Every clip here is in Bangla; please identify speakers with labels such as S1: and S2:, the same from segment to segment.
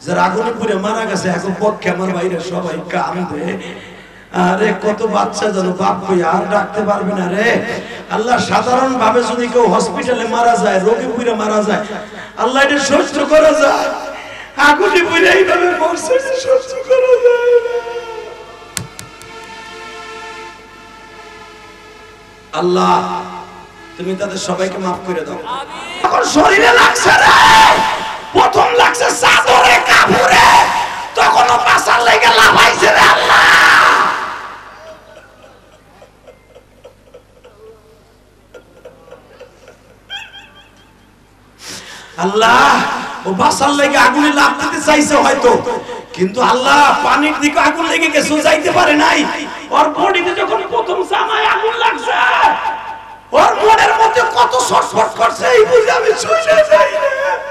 S1: যারা আগুনে পুড়ে মারা গেছে এখন পক্ষে আমার বাইরে সবাই কান্দে। আরে কত বাচ্চা জানো বাপ কই আর ডাকতে পারবে না রে আল্লাহ। সাধারণ ভাবে যদি কেউ হসপিটালে মারা যায়, রোগী পুড়ে মারা যায়, আল্লাহ এটা সহ্য করা যায়। আগুনে পুড়ে এইভাবে মরছে, সহ্য করা যায় না। আল্লাহ তুমি তাদের সবাইকে মাফ করে দাও। এখন শরীরে লাগছে রে, প্রথম লাগছে চাদরে কাপড়ে, তখনও পাশার লেগে লাফাইছে রে আল্লাহ। আল্লাহ ও বাসার লেগে আগুনে লাফ দিতে চাইছে হয়তো, কিন্তু আল্লাহ পানির দিকে আগুন লেগে গেছে, যাইতে পারে নাই। ওর বডিতে যখন প্রথম জামায় আগুন লাগছে, ওর মনের মধ্যে কত ছটফট করছে এই বুঝে আমি শুনে যাই না।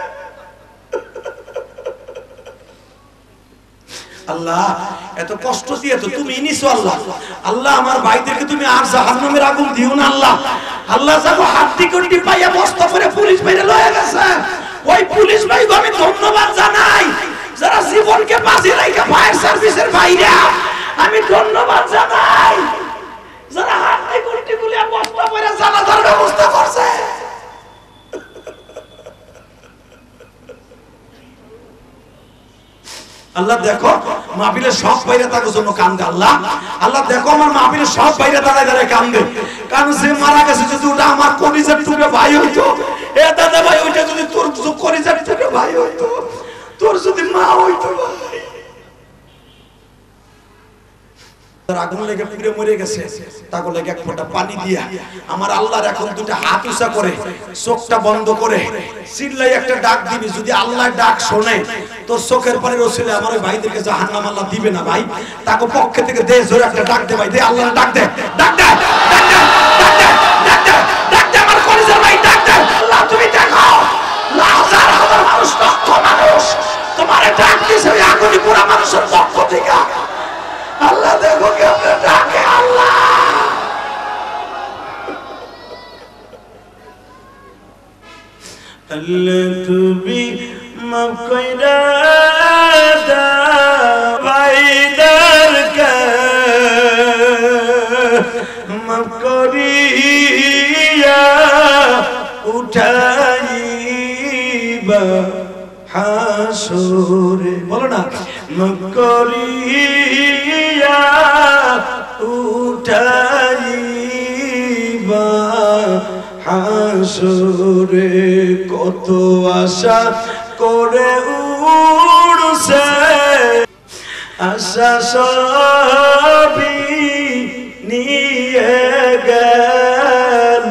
S1: আল্লাহ এত কষ্ট দিয়ে তো তুমি নিছো আল্লাহ। আল্লাহ আমার ভাইদেরকে তুমি আর জাহান্নামের আগুন দিও না আল্লাহ। আল্লাহ যাবো হাত দিকে পাইয়া বস্তা করে পুলিশ বাইরে লয়ে গেছে, ওই পুলিশ ভাইকে আমি ধন্যবাদ জানাই। যারা জীবনকে বাজি রাখা ফায়ার সার্ভিসের ভাইরা আমি ধন্যবাদ জানাই। যারা হাত দিকে গুলিয়া বস্তা করে জানাজার ব্যবস্থা করছে। আল্লাহ দেখো মাহফিলের সব বাইরে তার জন্য কান্দে আল্লাহ। আল্লাহ দেখো আমার মাহফিলের সব বাইরে দাঁড়ায় দাঁড়ায় কান্দে, কারণ যে মারা গেছে যদি ওটা আমার কলিজার টুকরা ভাই হইতো, এ দাদা ভাই ওইটা যদি তোর কলিজার টুকরা ভাই হইতো, তোর যদি মা হইতো ভাই। আগুন লেগে পুড়ে মরে গেছে, তাকে লেগে এক ফোঁটা পানি দিয়া আমার আল্লাহর এখন দুটো হাত উঁচা করে চোখটা বন্ধ করে চিল্লাই একটা ডাক দিবি। যদি আল্লাহর ডাক শোনে তোর চোখের পানির ওসিলে আমার ওই ভাইদেরকে জাহান্নাম আল্লাহ দিবে না ভাই। তাকে পক্ষে থেকে দে জোরে একটা ডাক দে ভাই, দে আল্লাহর ডাক দে, ডাক দে, ডাক দে, ডাক দে, ডাক দে, ডাক দে আমার কলিজার ভাই, ডাক দে। আল্লাহ তুমি দেখো হাজার হাজার মানুষ, লক্ষ মানুষ তোমারে ডাক দিয়েছে ওই আগুনে পোড়া মানুষের পক্ষ থেকে। আল্লাহ দেখো কেমনে ডাকে আল্লাহ। আল্লাহ তুমি মাফ কইরা দাও ভাইদারকে, মাফ করিয়া উঠাইবা হাসরে, বলো না, মাফ করিয়া উঠাইবা হাসরে। কত আশা করে উড়ছে আশা সবই নিয়ে গেল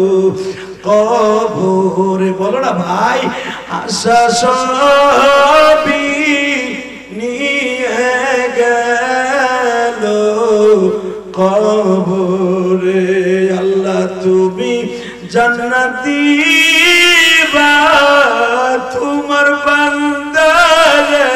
S1: কবরে, বলো না ভাই, আশা সবই নিয়ে গেল কবরে। আল্লাহ তুমি জান্নাত দিবা তোমার বান্দারে।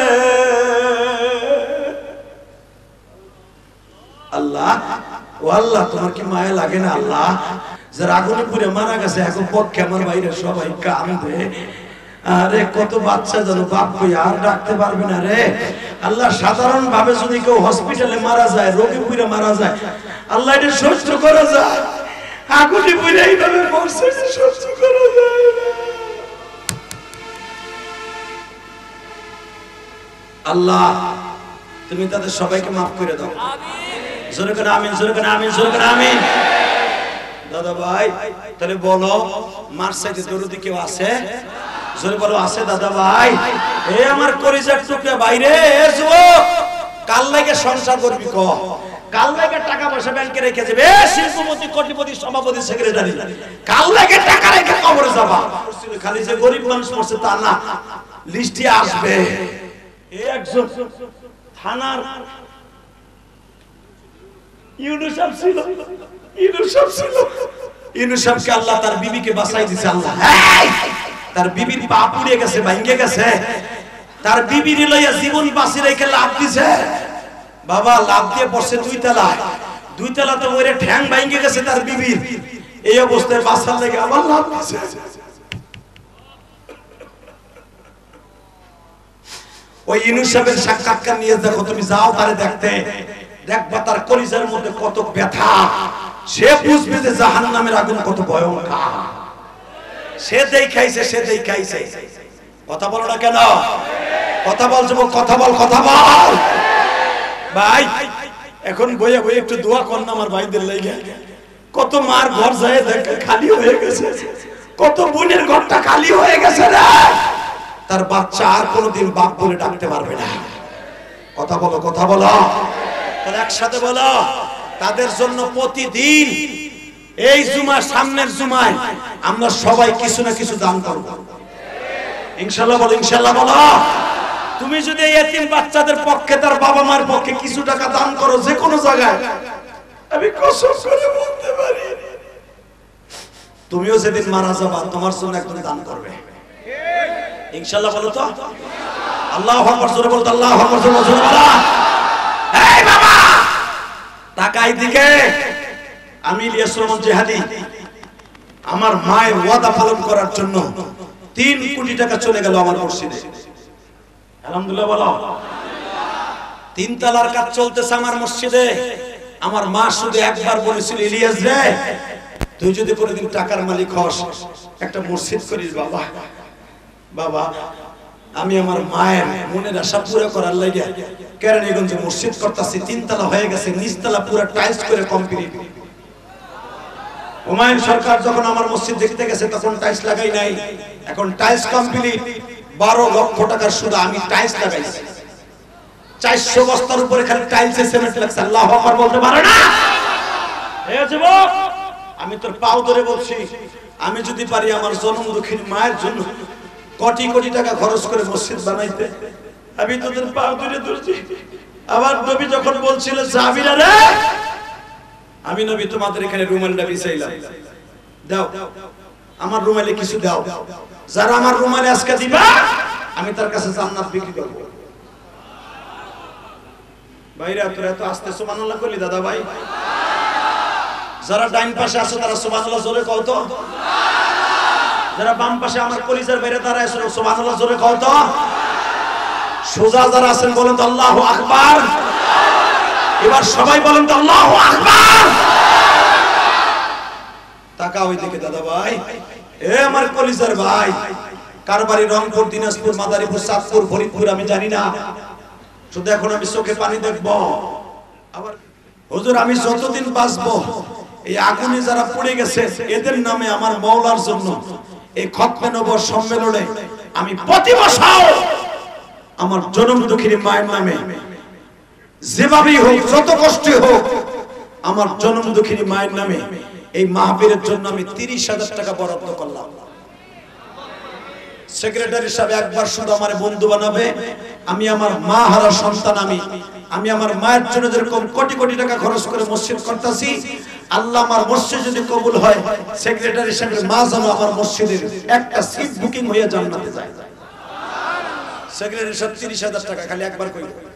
S1: আল্লাহ ও আল্লাহ তোমার কি মায়া লাগে না আল্লাহ? যারা আগুনে পুড়ে মারা গেছে এখন পক্ষে আমার বাইরে সবাই কান্দে। আরে কত বাচ্চা জানো বাপ কই আর ডাকতে পারবে না রে আল্লাহ। সাধারণ ভাবে যদি কেউ হসপিটালে মারা যায়, রোগী পুড়ে মারা যায়, আল্লাহ এটা সহ্য করা যায়। আগুনে পুড়ে এইভাবে মরছে, সহ্য করা যায় না। আল্লাহ তুমি তাদের সবাইকে মাফ করে দাও। জোরে করে আমিন, জোরে করে আমিন, জোরে করে আমিন। দাদা ভাই তাহলে বলো মার সাইডে দরদি কেউ আছে? জোরে বলো আছে দাদা ভাই। এ আমার কলিজার টুকরা বাইরে যুবক, কাল লাগে সংসার করবি ক, কাল লাগে টাকা পয়সা ব্যাংকে রেখে যাবে, শিল্পপতি কোটিপতি সভাপতি সেক্রেটারি, কাল লাগে টাকা রেখে কবরে যাবা। খালি যে গরিব মানুষ পড়ছে তা না, লিস্টে আসবে। এই একজন থানার ইউনুসাব ছিল, ইউনুসাব ছিল, ইউনুসাবকে আল্লাহ তার বিবিকে বাঁচাই দিয়েছে আল্লাহ। তার বিবির পা পুড়ে গেছে, ভাঙে গেছে, তার বিবির লইয়া জীবন বাঁচি রেখে লাভ দিছে। বাবা লাভ দিয়ে পড়ছে দুই তলায়, দুই তলা তো মরে ঠ্যাং ভাঙে গেছে তার বিবির। এই অবস্থায় বাঁচার লেগে আবার লাভ দিছে। ওই ইউনূস সাহেবের সাক্ষাৎকার নিয়ে দেখো, তুমি যাও তারে দেখতে, দেখবা তার কলিজার মধ্যে কত ব্যথা। সে বুঝবে যে জাহান্নামের আগুন কত ভয়ঙ্কর। সে দেখাইছে, সে দেখাইছে। কথা বলো না কেন? কথা বল যুবক, কথা বল, কথা বল ভাই। এখন বইয়ে বইয়ে একটু দোয়া কর না আমার ভাইদের লাগি। কত মার ঘর যায় দেখে খালি হয়ে গেছে, কত বোনের ঘরটা খালি হয়ে গেছে রে। তার বাচ্চা আর কোনোদিন বাপ বলে ডাকতে পারবে না। কথা বলো, কথা বলো, তাহলে একসাথে বলো। তাদের জন্য প্রতিদিন এই জুমার সামনের জুমায় আমরা সবাই কিছু না কিছু দান করব ইনশাআল্লাহ। বলো ইনশাআল্লাহ বলো। তুমি যদি এই এতিম বাচ্চাদের পক্ষে, তার বাবা মার পক্ষে কিছু টাকা দান করো যে কোনো জায়গায়, আমি কসম করে বলতে পারি তুমিও যেদিন মারা যাবা তোমার জন্য একজন দান করবে ইনশাআল্লাহ। বলো তো আল্লাহু আকবার, জোরে বলো আল্লাহু আকবার, জোরে বলো। এই বাবা তাকাই দিকে, আমি ইলিয়াস রহমান জিহাদি আমার মায়ের ওয়াদা পালন করার জন্য 3 কোটি টাকা চলে গেল আমার মসজিদে। আলহামদুলিল্লাহ বলো। 3 তলার কাজ চলতেছে আমার মসজিদে। আমার মা শুধু একবার বলেছিল, ইলিয়াস রে তুই যদি কোনোদিন টাকার মালিক হস একটা মসজিদ করিস বাবা। বাবা আমি আমার মায়ের মনের আশা পুরো করার লাগে কেরানীগঞ্জে মসজিদ করতেছি। 3 তলা হয়ে গেছে, নিচতলা পুরো টাইলস করে কমপ্লিট। হুমায়ুন সরকার যখন আমার মসজিদ দেখতে গেছে তখন টাইলস লাগাই নাই, এখন টাইলস কমপ্লিট। 12 লক্ষ টাকার শুধু আমি টাইলস লাগাইছি। 400 বস্তার উপরে খালি টাইলসে সিমেন্ট লাগছে। আল্লাহু আকবার বলতে পারে না? এ যুবক আমি তোর পাও ধরে বলছি, আমি যদি পারি আমার জন্ম দুঃখিনী মায়ের জন্য কোটি কোটি টাকা খরচ করে মসজিদ বানাইতে, আমি তোদের পাও ধরে ধরছি। আবার নবী যখন বলছিল সাহাবীরা রে, আমি নবী তোমাদের এখানে রুমালটা বিছাইলাম, দাও আমার রুমালে কিছু দাও। যারা আমার রুমালে আজকে দিবা আমি তার কাছে জান্নাত বিক্রি করব। ভাইরা তোরা এত আস্তে সুবহানাল্লাহ কইলি দাদা ভাই। যারা ডাইন পাশে আছো তারা সুবহানাল্লাহ জোরে কও তো। যারা বাম পাশে আমার কলিজার বাইরে দাঁড়ায় আছো সুবহানাল্লাহ জোরে কও তো। সোজা যারা আছেন বলেন তো আল্লাহু আকবার। এবার সবাই বলেন তো আল্লাহু আকবার। তাকাও ওইদিকে দাদা ভাই, এ আমার কলিজার ভাই। কারবারি, রংপুর, দিনাজপুর, মাদারীপুর, চাঁদপুর, ফরিদপুর আমি জানি না, শুধু এখন আমি চোখে পানি দেখবো। আবার হুজুর আমি যতদিন বাঁচবো এই আগুনে যারা পড়ে গেছে এদের নামে আমার মাওলার জন্য এই খতমে নবুয়ত সম্মেলনে আমি প্রতি বছর আমার জনম দুঃখিনী মায়ের নামে যেভাবেই হোক, যত কষ্টই হোক, আমার জনম দুঃখিনী মায়ের নামে এই মাহফিলের জন্য আমি 30,000 টাকা বরাদ্দ করলাম। সেক্রেটারি সাহেব একবার শুধু আমার বন্ধু বানাবে। আমি আমার মা হারা সন্তান, আমি আমার মায়ের জন্য যেরকম কোটি কোটি টাকা খরচ করে মসজিদ করতেছি, আল্লাহ আমার মসজিদ যদি কবুল হয়, সেক্রেটারি সাহেবের মা যেন আমার মসজিদের একটা সিট বুকিং হয়ে জান্নাতে যায়। সেক্রেটারি সাহেব 30,000 টাকা খালি একবার কইল।